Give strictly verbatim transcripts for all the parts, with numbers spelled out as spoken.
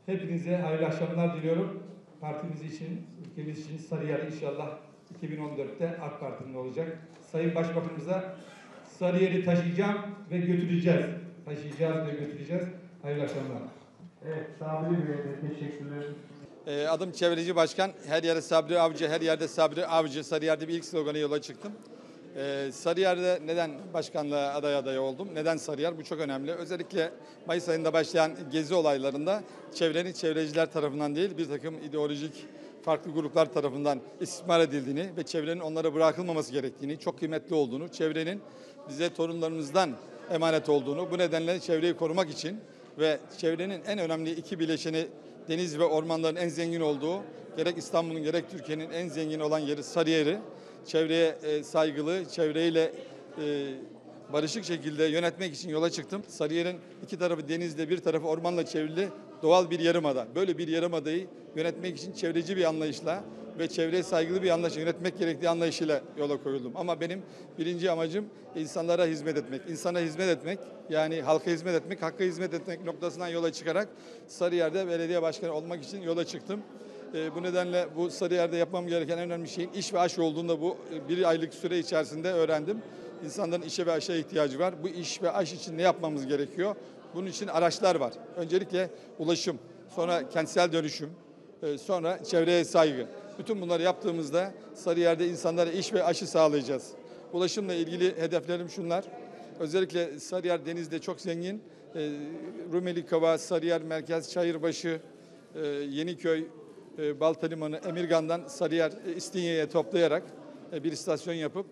Hepinize hayırlı akşamlar diliyorum. Partimiz için, ülkemiz için Sarıyer inşallah iki bin on dörtte AK Parti'nin olacak. Sayın Başbakanımıza Sarıyer'i taşıyacağım ve götüreceğiz. Taşıyacağız ve götüreceğiz. Hayırlı akşamlar. Evet, Sabri Bey'e teşekkürler. Ee, adım Çevreci Başkan. Her yere Sabri Avcı, her yerde Sabri Avcı. Sarıyer'de bir ilk sloganı yola çıktım. Ee, Sarıyer'de neden başkanlığa aday adayı oldum? Neden Sarıyer? Bu çok önemli. Özellikle Mayıs ayında başlayan gezi olaylarında çevrenin çevreciler tarafından değil, bir takım ideolojik farklı gruplar tarafından istismar edildiğini ve çevrenin onlara bırakılmaması gerektiğini, çok kıymetli olduğunu, çevrenin bize torunlarımızdan emanet olduğunu, bu nedenle çevreyi korumak için ve çevrenin en önemli iki bileşeni deniz ve ormanların en zengin olduğu, gerek İstanbul'un gerek Türkiye'nin en zengin olan yeri Sarıyer'i, çevreye e, saygılı, çevreyle e, barışık şekilde yönetmek için yola çıktım. Sarıyer'in iki tarafı denizle, bir tarafı ormanla çevrili doğal bir yarımada. Böyle bir yarımadayı yönetmek için çevreci bir anlayışla ve çevreye saygılı bir anlayışla yönetmek gerektiği anlayışıyla yola koyuldum. Ama benim birinci amacım insanlara hizmet etmek. İnsana hizmet etmek, yani halka hizmet etmek, hakka hizmet etmek noktasından yola çıkarak Sarıyer'de belediye başkanı olmak için yola çıktım. E, bu nedenle bu Sarıyer'de yapmam gereken en önemli şeyin iş ve aş olduğunda bu bir aylık süre içerisinde öğrendim. İnsanların işe ve aşa ihtiyacı var. Bu iş ve aş için ne yapmamız gerekiyor? Bunun için araçlar var. Öncelikle ulaşım, sonra kentsel dönüşüm, e, sonra çevreye saygı. Bütün bunları yaptığımızda Sarıyer'de insanlara iş ve aşı sağlayacağız. Ulaşımla ilgili hedeflerim şunlar. Özellikle Sarıyer denizde çok zengin. E, Rumeli Kava, Sarıyer Merkez, Çayırbaşı, e, Yeniköy, e, Balta Limanı, Emirgan'dan Sarıyer, e, İstinye'ye toplayarak e, bir istasyon yapıp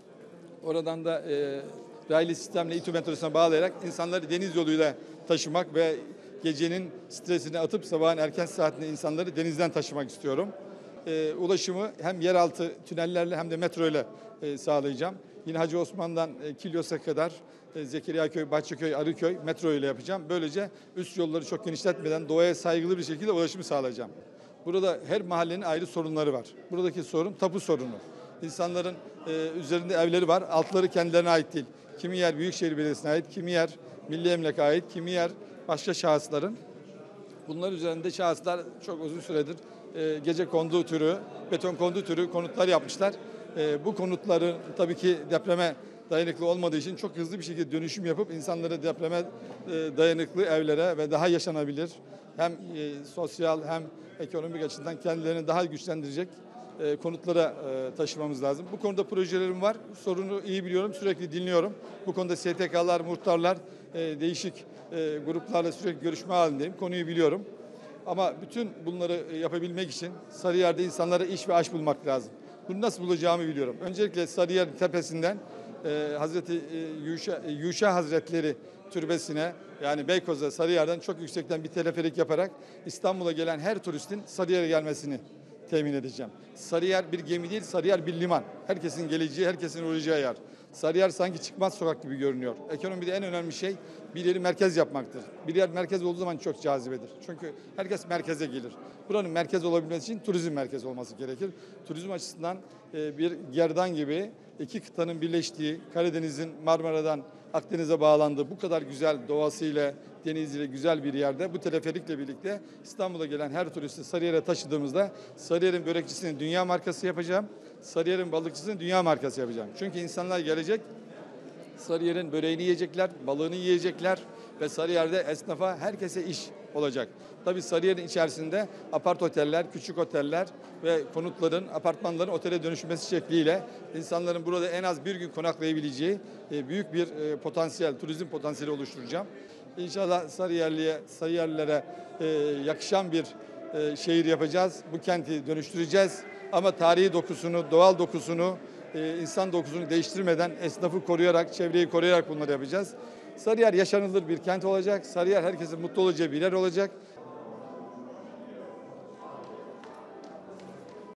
oradan da e, raylı sistemle İTÜ metrosuna bağlayarak insanları deniz yoluyla taşımak ve gecenin stresini atıp sabahın erken saatinde insanları denizden taşımak istiyorum. E, ulaşımı hem yeraltı tünellerle hem de metro ile e, sağlayacağım. Yine Hacı Osman'dan e, Kilyos'a kadar e, Zekeriyaköy, Bahçeköy, Arıköy metro ile yapacağım. Böylece üst yolları çok genişletmeden doğaya saygılı bir şekilde ulaşımı sağlayacağım. Burada her mahallenin ayrı sorunları var. Buradaki sorun tapu sorunu. İnsanların e, üzerinde evleri var, altları kendilerine ait değil. Kimi yer Büyükşehir Belediyesi'ne ait, kimi yer Milli Emlak'a ait, kimi yer başka şahısların. Bunlar üzerinde şahıslar çok uzun süredir e, gece kondu türü, beton kondu türü konutlar yapmışlar. E, bu konutların tabii ki depreme dayanıklı olmadığı için çok hızlı bir şekilde dönüşüm yapıp insanları depreme e, dayanıklı evlere ve daha yaşanabilir hem e, sosyal hem ekonomik açıdan kendilerini daha güçlendirecek e, konutlara e, taşımamız lazım. Bu konuda projelerim var. Sorunu iyi biliyorum, sürekli dinliyorum. Bu konuda S T K'lar, muhtarlar, e, değişik e, gruplarla sürekli görüşme halindeyim. Konuyu biliyorum. Ama bütün bunları yapabilmek için Sarıyer'de insanlara iş ve aş bulmak lazım. Bunu nasıl bulacağımı biliyorum. Öncelikle Sarıyer tepesinden e, Hazreti e, Yuşa, e, Yuşa Hazretleri türbesine, yani Beykoz'a, Sarıyer'den çok yüksekten bir teleferik yaparak İstanbul'a gelen her turistin Sarıyer'e gelmesini temin edeceğim. Sarıyer bir gemi değil, Sarıyer bir liman. Herkesin geleceği, herkesin uğrayacağı yer. Sarıyer sanki çıkmaz sokak gibi görünüyor. Ekonomide en önemli şey bir yeri merkez yapmaktır. Bir yer merkez olduğu zaman çok cazibedir. Çünkü herkes merkeze gelir. Buranın merkez olabilmesi için turizm merkezi olması gerekir. Turizm açısından bir gerdan gibi iki kıtanın birleştiği, Karadeniz'in Marmara'dan Akdeniz'e bağlandığı bu kadar güzel doğasıyla, deniziyle güzel bir yerde bu teleferikle birlikte İstanbul'a gelen her turisti Sarıyer'e taşıdığımızda Sarıyer'in börekçisini dünya markası yapacağım. Sarıyer'in balıkçısını dünya markası yapacağım. Çünkü insanlar gelecek, Sarıyer'in böreğini yiyecekler, balığını yiyecekler ve Sarıyer'de esnafa, herkese iş olacak. Tabii Sarıyer'in içerisinde apart oteller, küçük oteller ve konutların, apartmanların otele dönüşmesi şekliyle insanların burada en az bir gün konaklayabileceği büyük bir potansiyel, turizm potansiyeli oluşturacağım. İnşallah Sarıyerli'ye, Sarıyerlilere yakışan bir şehir yapacağız. Bu kenti dönüştüreceğiz. Ama tarihi dokusunu, doğal dokusunu, insan dokusunu değiştirmeden esnafı koruyarak, çevreyi koruyarak bunları yapacağız. Sarıyer yaşanılır bir kent olacak. Sarıyer herkesin mutlu olacağı bir yer olacak.